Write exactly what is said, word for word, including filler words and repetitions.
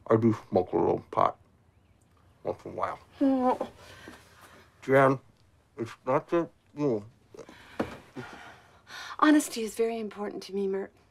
I do smoke a little pot once in a while. Oh. Jen, it's not that, you know... Honesty is very important to me, Mert.